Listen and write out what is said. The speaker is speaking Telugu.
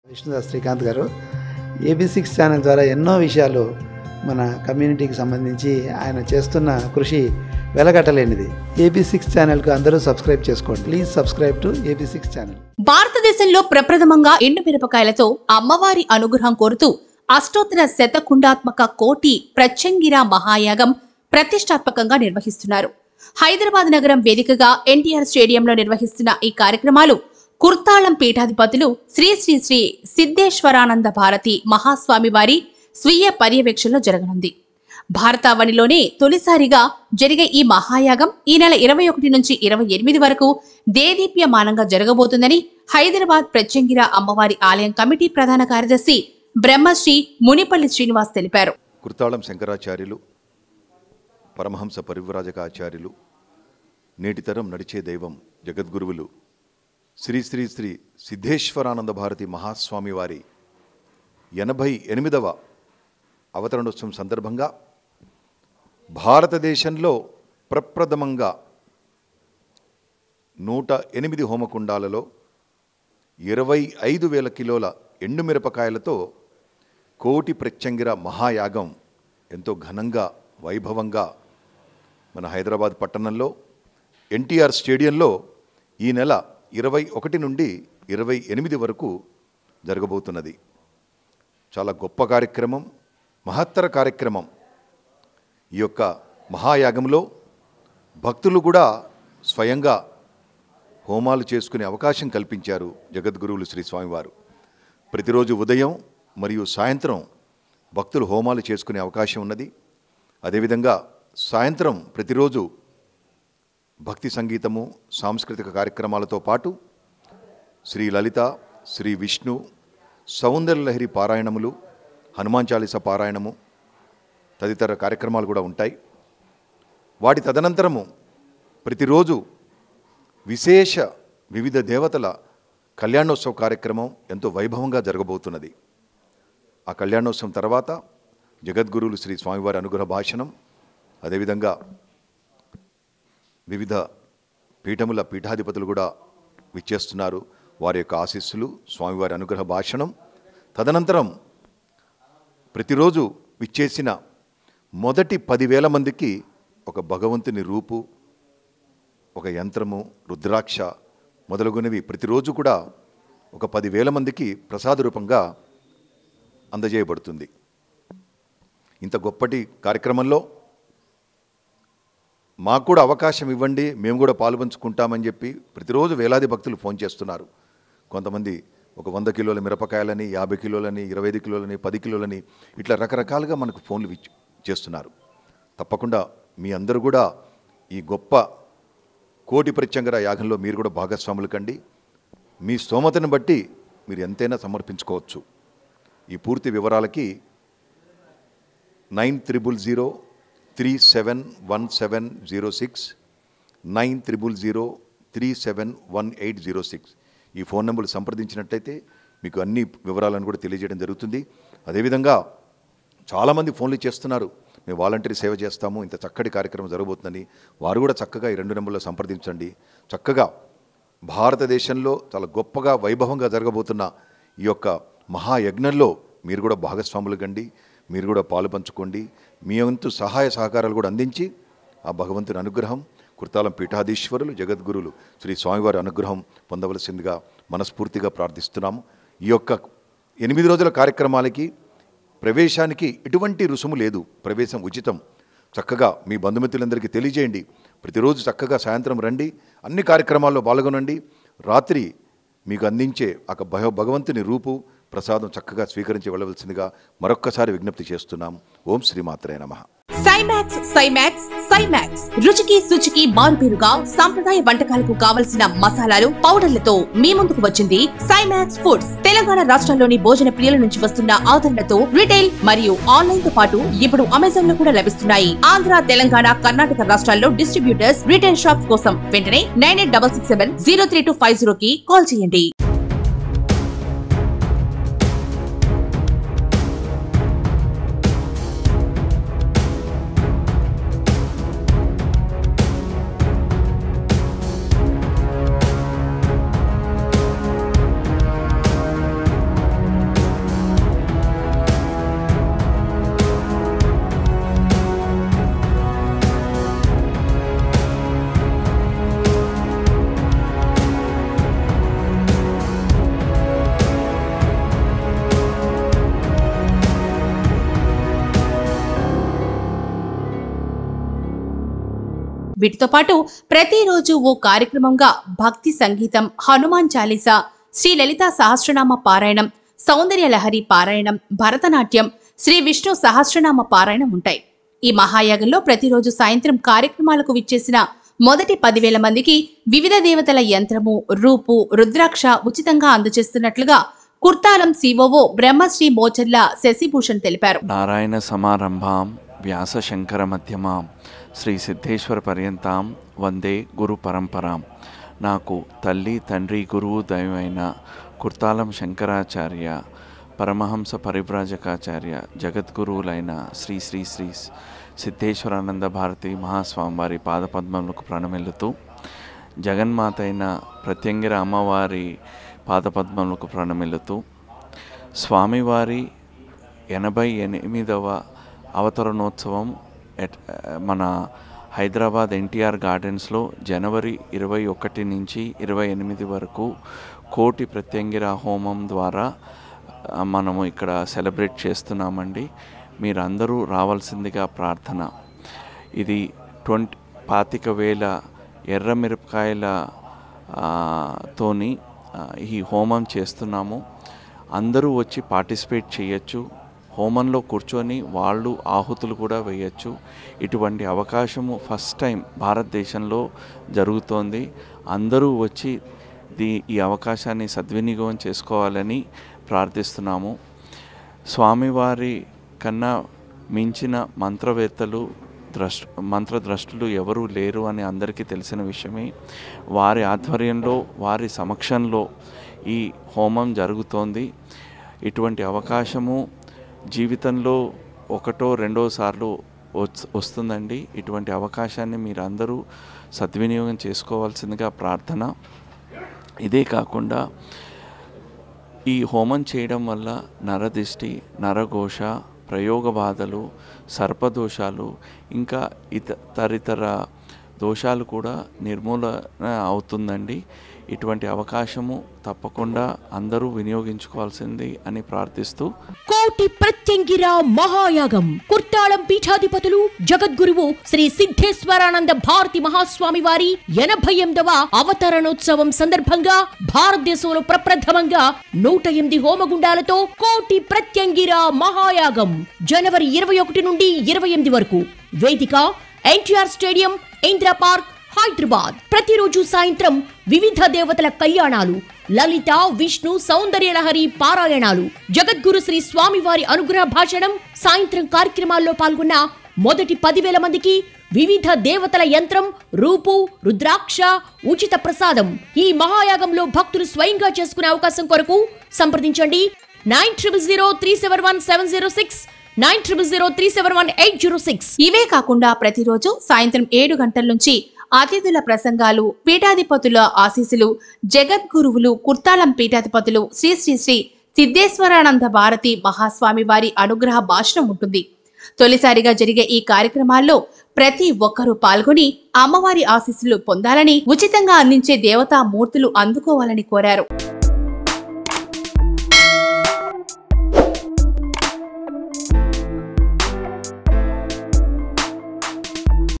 విష్ణుదాస్ శ్రీకాంత్ గారు AB6 ఛానల్ ద్వారా ఎన్నో విషయాలు మన కమ్యూనిటీకి సంబంధించి ఆయన చేస్తున్న కృషి వెలగట్టలేనిది. AB6 ఛానల్కు అందరూ సబ్స్క్రైబ్ చేసుకోండి. Please subscribe to AB6 channel. భారతదేశంలో ప్రప్రథమంగా ఎండుమిరపకాయలతో అమ్మవారి అనుగ్రహం కోరుతూ అష్టోత్తర శతకుండాత్మక కోటి ప్రత్యంగిర మహాయాగం ప్రతిష్టాత్మకంగా నిర్వహిస్తున్నారు. హైదరాబాద్ నగరం వేదికగా ఎన్టీఆర్ స్టేడియంలో నిర్వహిస్తున్న ఈ కార్యక్రమాలు కుర్తాళం పీఠాధిపతులు శ్రీ శ్రీ శ్రీ సిద్ధేశ్వరానంద భారతి మహాస్వామి వారి స్వీయ పర్యవేక్షణలో జరగనుంది. భారతావనిలోనే తొలిసారిగా జరిగే ఈ మహాయాగం ఈ నెల 21 నుంచి 28 వరకు దేదీప్యమానంగా జరగబోతుందని హైదరాబాద్ ప్రత్యంగిర అమ్మవారి ఆలయం కమిటీ ప్రధాన కార్యదర్శి బ్రహ్మశ్రీ మునిపల్లి శ్రీనివాస్ తెలిపారు. కుర్తాళం శంకరాచార్యులు, పరమహంస పరివ్రాజక ఆచార్యులు, నేటితరం నడిచే దైవం జగద్గురువులు శ్రీ శ్రీ శ్రీ సిద్ధేశ్వరానంద భారతి మహాస్వామి వారి 88వ అవతరణోత్సవం సందర్భంగా భారతదేశంలో ప్రప్రథమంగా 108 హోమకుండాలలో 25,000 కిలోల ఎండుమిరపకాయలతో కోటి ప్రత్యంగిర మహాయాగం ఎంతో ఘనంగా వైభవంగా మన హైదరాబాద్ పట్టణంలో ఎన్టీఆర్ స్టేడియంలో ఈ నెల 21 నుండి 28 వరకు జరగబోతున్నది. చాలా గొప్ప కార్యక్రమం, మహత్తర కార్యక్రమం. ఈ యొక్క మహాయాగంలో భక్తులు కూడా స్వయంగా హోమాలు చేసుకునే అవకాశం కల్పించారు జగద్గురువులు శ్రీ స్వామివారు. ప్రతిరోజు ఉదయం మరియు సాయంత్రం భక్తులు హోమాలు చేసుకునే అవకాశం ఉన్నది. అదేవిధంగా సాయంత్రం ప్రతిరోజు భక్తి సంగీతము, సాంస్కృతిక కార్యక్రమాలతో పాటు శ్రీ లలిత, శ్రీ విష్ణు, సౌందర్యలహరి పారాయణములు, హనుమాన్ చాలీసా పారాయణము తదితర కార్యక్రమాలు కూడా ఉంటాయి. వాటి తదనంతరము ప్రతిరోజు విశేష వివిధ దేవతల కళ్యాణోత్సవ కార్యక్రమం ఎంతో వైభవంగా జరగబోతున్నది. ఆ కళ్యాణోత్సవం తర్వాత జగద్గురువులు శ్రీ స్వామివారి అనుగ్రహ భాషణం, అదేవిధంగా వివిధ పీఠముల పీఠాధిపతులు కూడా విచ్చేస్తున్నారు. వారి యొక్క ఆశీస్సులు, స్వామివారి అనుగ్రహ భాషణం. తదనంతరం ప్రతిరోజు విచ్చేసిన మొదటి 10,000 మందికి ఒక భగవంతుని రూపు, ఒక యంత్రము, రుద్రాక్ష మొదలగునవి ప్రతిరోజు కూడా ఒక 10,000 మందికి ప్రసాద రూపంగా అందజేయబడుతుంది. ఇంత గొప్పటి కార్యక్రమంలో మాకు కూడా అవకాశం ఇవ్వండి, మేము కూడా పాల్పంచుకుంటామని చెప్పి ప్రతిరోజు వేలాది భక్తులు ఫోన్ చేస్తున్నారు. కొంతమంది ఒక 100 కిలోల మిరపకాయలని, 50 కిలోలని, 25 కిలోలని, 10 కిలోలని ఇట్లా రకరకాలుగా మనకు ఫోన్లు చేస్తున్నారు. తప్పకుండా మీ అందరూ కూడా ఈ గొప్ప కోటి ప్రత్యంగర యాగంలో మీరు కూడా భాగస్వాములు కండి. మీ స్తోమతను బట్టి మీరు ఎంతైనా సమర్పించుకోవచ్చు. ఈ పూర్తి వివరాలకి 9000371706, 9000371806 ఈ ఫోన్ నెంబర్లు సంప్రదించినట్లయితే మీకు అన్ని వివరాలను కూడా తెలియజేయడం జరుగుతుంది. అదేవిధంగా చాలామంది ఫోన్లు చేస్తున్నారు, మేము వాలంటరీ సేవ చేస్తాము, ఇంత చక్కటి కార్యక్రమం జరగబోతుందని. వారు కూడా చక్కగా ఈ 2 నెంబర్లో సంప్రదించండి. చక్కగా భారతదేశంలో చాలా గొప్పగా వైభవంగా జరగబోతున్న ఈ యొక్క మహాయజ్ఞంలో మీరు కూడా భాగస్వాములు కండి, మీరు కూడా పాలు పంచుకోండి. మీ వంతు సహాయ సహకారాలు కూడా అందించి ఆ భగవంతుని అనుగ్రహం, కుర్తాళం పీఠాధీశ్వరులు జగద్గురులు శ్రీ స్వామివారి అనుగ్రహం పొందవలసిందిగా మనస్ఫూర్తిగా ప్రార్థిస్తున్నాము. ఈ యొక్క 8 రోజుల కార్యక్రమాలకి ప్రవేశానికి ఎటువంటి రుసుము లేదు, ప్రవేశం ఉచితం. చక్కగా మీ బంధుమిత్రులందరికీ తెలియజేయండి. ప్రతిరోజు చక్కగా సాయంత్రం రండి, అన్ని కార్యక్రమాల్లో పాల్గొనండి. రాత్రి మీకు అందించే భగవంతుని రూపు, ప్రసాదం చక్కగా స్వీకరించి వెళ్ళవలసిందిగా మరొక్కసారి విజ్ఞప్తి చేస్తున్నాం. ఓం శ్రీమాత్రే నమః. సైమాక్స్ రుచికి శుచికి మారుపేరుగా సాంప్రదాయ వంటకాలకు కావలసిన మసాలాలు, పౌడర్లతో మీ ముందుకు వచ్చింది సైమాక్స్ ఫుడ్స్. తెలంగాణ రాష్ట్రంలోని భోజన ప్రియుల నుంచి వస్తున్న ఆదరణతో రిటైల్ మరియు ఆన్లైన్ తో పాటు ఇప్పుడు అమెజాన్ లో కూడా లభిస్తున్నాయి. ఆంధ్ర, తెలంగాణ, కర్ణాటక రాష్ట్రాల్లో డిస్ట్రిబ్యూటర్స్, రిటైల్ షాప్స్ కోసం వెంటనే 9866703250 కి కాల్ చేయండి. వీటితో పాటు ప్రతిరోజు ఓ కార్యక్రమంగా భక్తి సంగీతం, హనుమాన్ చాలీసా, శ్రీ లలిత సహస్రనామ పారాయణం, సౌందర్య లహరి పారాయణం, భరతనాట్యం, శ్రీ విష్ణు సహస్రనామ పారాయణం ఉంటాయి. ఈ మహాయాగంలో ప్రతిరోజు సాయంత్రం కార్యక్రమాలకు విచ్చేసిన మొదటి 10,000 మందికి వివిధ దేవతల యంత్రము, రూపు, రుద్రాక్ష ఉచితంగా అందజేస్తున్నట్లుగా కుర్తాలం సిఓఓ బ్రహ్మశ్రీ మోచర్ల శశిభూషణ్ తెలిపారు. నారాయణ సమారంభాం వ్యాస శంకర మధ్యమాం శ్రీ సిద్ధేశ్వర పర్యంతాం వందే గురు పరంపరాం. నాకు తల్లి, తండ్రి, గురువు, దైవమైన కుర్తాలం శంకరాచార్య, పరమహంస పరివ్రాజకాచార్య, జగద్గురువులైన శ్రీ శ్రీ శ్రీ సిద్ధేశ్వరానంద భారతి మహాస్వామివారి పాదపద్మములకు ప్రణమిల్లుతూ, జగన్మాత అయిన ప్రత్యంగిర అమ్మవారి పాదపద్మములకు ప్రణమిల్లుతూ, స్వామివారి 88వ అవతరణోత్సవం మన హైదరాబాద్ ఎన్టీఆర్ గార్డెన్స్లో జనవరి 21 నుంచి 28 వరకు కోటి ప్రత్యంగిర హోమం ద్వారా మనము ఇక్కడ సెలబ్రేట్ చేస్తున్నామండి. మీరందరూ రావాల్సిందిగా ప్రార్థన. ఇది 25,000 ఎర్ర మిరపకాయల తోని ఈ హోమం చేస్తున్నాము. అందరూ వచ్చి పార్టిసిపేట్ చేయొచ్చు. హోమంలో కూర్చొని వాళ్ళు ఆహుతులు కూడా వేయచ్చు. ఇటువంటి అవకాశము ఫస్ట్ టైం భారతదేశంలో జరుగుతోంది. అందరూ వచ్చి ఈ అవకాశాన్ని సద్వినియోగం చేసుకోవాలని ప్రార్థిస్తున్నాము. స్వామివారి కన్నా మించిన మంత్రవేత్తలు, మంత్రద్రష్టులు ఎవరూ లేరు అని అందరికీ తెలిసిన విషయమే. వారి ఆధ్వర్యంలో, వారి సమక్షంలో ఈ హోమం జరుగుతోంది. ఇటువంటి అవకాశము జీవితంలో ఒకటో రెండో సార్లు వస్తుందండి. ఇటువంటి అవకాశాన్ని మీరందరూ సద్వినియోగం చేసుకోవాల్సిందిగా ప్రార్థన. ఇదే కాకుండా ఈ హోమం చేయడం వల్ల నరదిష్టి, నరఘోష, ప్రయోగ బాధలు, సర్పదోషాలు, ఇంకా తదితర దోషాలు కూడా నిర్మూలన అవుతుందండి. ఇటువంటి అవకాశము తప్పకుండా అందరూ వినియోగించుకోవాల్సింది అని ప్రార్థిస్తూ, కోటి ప్రత్యంగిర మహాయాగం కుర్తాళం పీఠాధిపతులు జగద్గురువు శ్రీ సిద్ధేశ్వరానంద భారతి మహాస్వామి వారి 88వ అవతరణోత్సవం సందర్భంగా భారతదేశంలో ప్రప్రథమంగా 108 హోమగుండాలతో కోటి ప్రత్యంగిర మహాయాగం జనవరి 21 నుండి 28 వరకు. వేదిక ఎన్టీఆర్ స్టేడియం, ఇందిరా పార్క్, హైదరాబాద్. ప్రతిరోజు సాయంత్రం వివిధ దేవతల కళ్యాణాలు, లలిత, విష్ణు, సౌందర్య లహరి పారాయణాలు, జగద్గురు శ్రీ స్వామివారి అనుగ్రహ భాషణం. సాయంత్రం కార్యక్రమాల్లో పాల్గొన్న మొదటి 10,000 మందికి వివిధ దేవతల యంత్రం, రూపు, రుద్రాక్ష ఉచిత ప్రసాదం. ఈ మహాయాగంలో భక్తులు స్వయంగా చేసుకునే అవకాశం కొరకు సంప్రదించండి 9003717706, 9003718006. ఇవే కాకుండా ప్రతిరోజు సాయంత్రం 7 గంటల నుంచి అతిథుల ప్రసంగాలు, పీఠాధిపతుల ఆశీస్సులు, జగద్గురువులు, కుర్తాళం పీఠాధిపతులు శ్రీ శ్రీ శ్రీ సిద్ధేశ్వరానంద భారతి మహాస్వామి వారి అనుగ్రహ భాషణం ఉంటుంది. తొలిసారిగా జరిగే ఈ కార్యక్రమాల్లో ప్రతి ఒక్కరూ పాల్గొని అమ్మవారి ఆశీస్సులు పొందాలని, ఉచితంగా అందించే దేవతా మూర్తులు అందుకోవాలని కోరారు.